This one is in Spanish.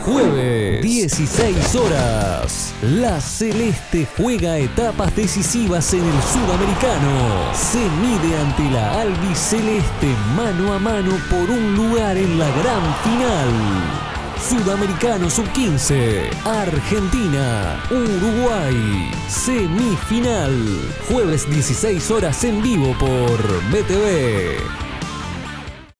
Jueves, 16 horas. La Celeste juega etapas decisivas en el Sudamericano. Se mide ante la albiceleste mano a mano por un lugar en la gran final. Sudamericano Sub-15, Argentina, Uruguay, semifinal. Jueves 16 horas en vivo por BTV.